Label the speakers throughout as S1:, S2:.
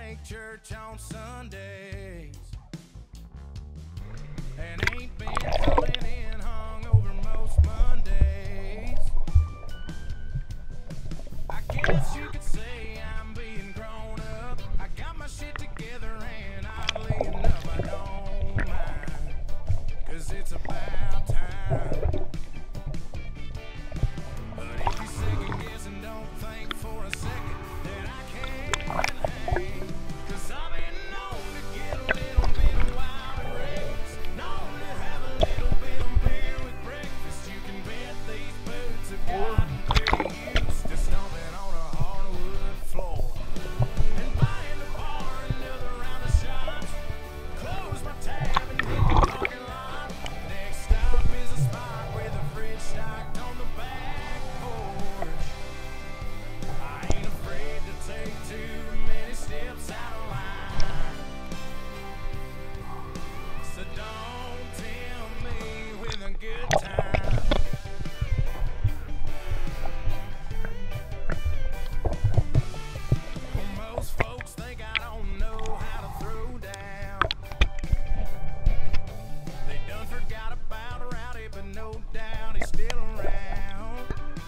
S1: make church on Sundays, and ain't been calling in hungover most Mondays. I guess you could say I'm being grown up. I got my shit together and oddly enough I don't mind, 'cause it's about time. But if you second guess and don't think for a second that I can't hang, 'cause I've been known to get a little bit wild and reckless, known to have a little bit of beer with breakfast. You can bet these boots have gotten pretty used to stomping on a hardwood floor and buying the bar another round of shots. Close my tab and hit the parking lot. Next stop is a spot with a fridge stocked on the back porch. I ain't afraid to take too many steps out of line, so don't tempt me with a good time. Well, most folks think I don't know how to throw down. They done forgot about Rowdy, but no doubt he's still around.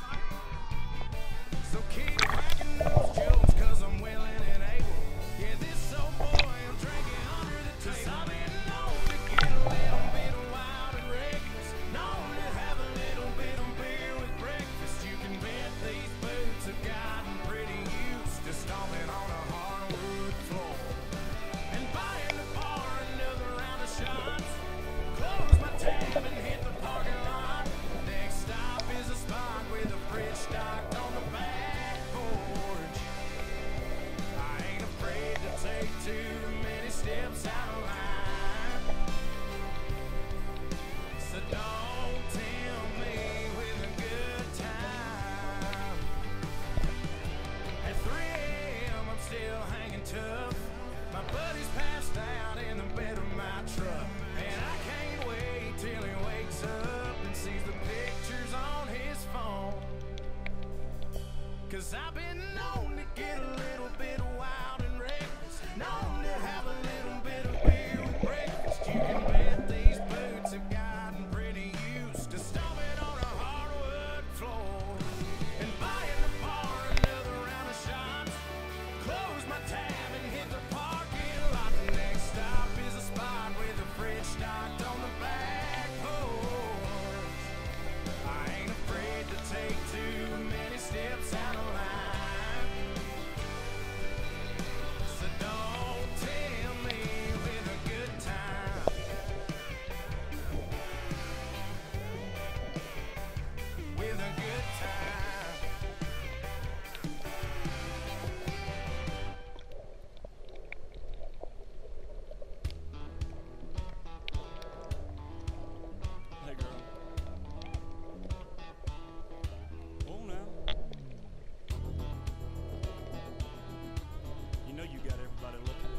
S1: So keep cracking those jokes, 'cause I'm willing and able. Yeah, this old boy, I'm drinking under the table. 'Cause I've been known to get a little bit wild and reckless, known to have a little bit of beer with breakfast. You can bet these boots have gotten pretty used to stomping on a hardwood floor and buying the bar another round of shots. Close my tab and hit the parking lot. Next stop is a spot with a fridge stocked on the back porch. I ain't afraid to take too many steps out of line, so don't tempt me with a good time. At 3 a.m. I'm still hanging tough. My buddy's passed out in the bed of my truck, and I can't wait till he wakes up and sees the pictures on his phone. 'Cause I've been known to get a little bit wild and reckless, known to have a little bit of beer with breakfast. You can bet these boots have gotten pretty used to stomping on a hardwood floor and buying the bar another round of shots. Close my tab and hit the parking lot. The next stop is a spot with a fridge stocked on the back porch. I ain't afraid to take too many steps out of line, so don't tell me with a good time. With a good time.
S2: Hey, girl. Oh, now. You know you got everybody looking.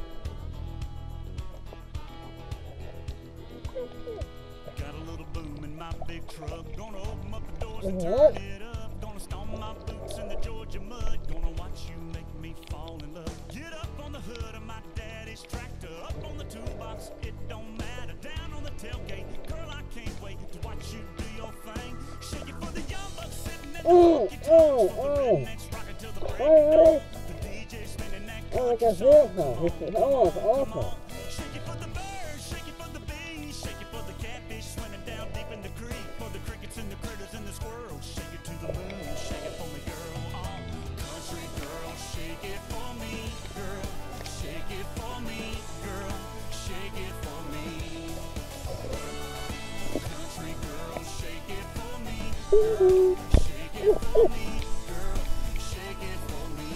S2: Got a little boom in my big truck. Gonna open up the doors and turn it up. Gonna stomp my boots in the Georgia mud. Gonna watch you make me fall in love. Get up on the hood of my daddy's tractor. Up on the toolbox, it don't matter. Down on the tailgate, girl, I can't wait to watch you do your thing. Shake it for the young bucks sitting in the honky tonks. For the rednecks rocking till the break of dawn. The DJ spinning that country song. Come on. Shake it for the birds, shake it for the bees, shake it for the catfish swimming down deep in the creek, for the crickets and the critters and the squirrels. Shake it to the moon, shake it for me, girl. Oh, country girl, shake it for me, girl. Shake it for me, girl. Shake it for me. Country girl, shake it for me, girl. Shake it for me, girl. Shake it for me.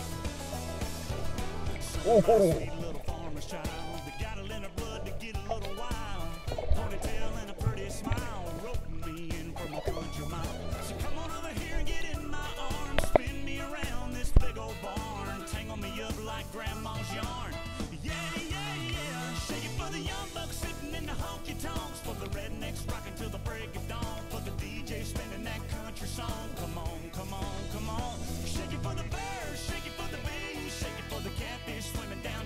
S2: So my sweet little farmer's child, that got it in her blood to get a little wild. Ponytail and a pretty smile, roping me in from a country mile. So come on over here and get in my arms, spin me around this big old barn, tangle me up like grandma's yarn. Yeah, yeah, yeah. Shake it for the young bucks sitting in the honky tonks, for the rednecks rocking till the break of dawn, for the DJ spinning that country song. Come on, come on, come on. Shake it for the birds, shake it for the bees, shake it for the catfish swimming down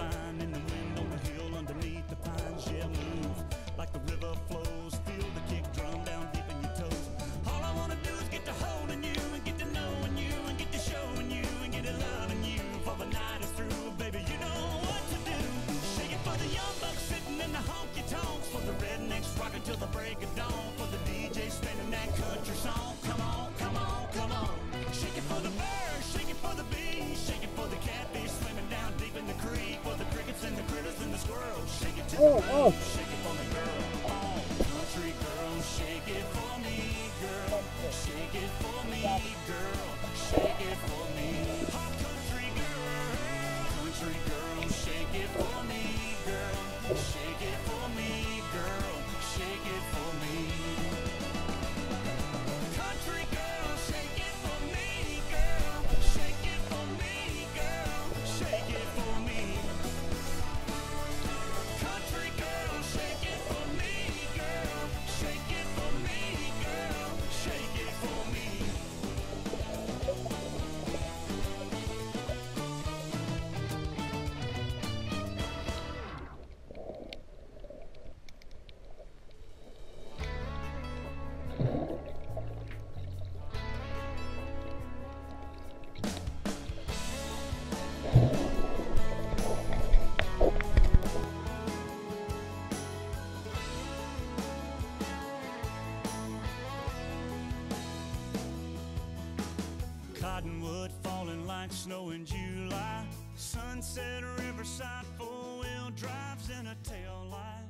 S2: fine in the wind on the hill underneath the pines. Yeah, move like the river flows. Feel the kick drum down deep in your toes. All I wanna do is get to holding you and get to knowing you and get to showing you and get to loving you. For the night is through, baby, you know what to do. Shake it for the young bucks sitting in the honky tonks, for the rednecks rocking till the break of dawn, for the DJ spinning that country song. Come on, come on, come on. Shake it for the birds, shake it for the bees, shake it for the catfish swimming down deep in the creek, for the crickets and the critters and the squirrels. Shake it to the moon, shake it for me, girl. Oh, country girl, shake it for me, girl. Shake it for me, girl. Shake it for me. Oh, country girl, shake it for me, girl. Shake it for me, girl. Shake it for me. Country girl, shake it for me, girl. Shake it for me, girl. Shake it for me. Country girl, shake it for me, girl. Shake it for me, girl. Shake it for me. Cottonwood falling like snow in July. Sunset riverside, 4-wheel drives in a tail light.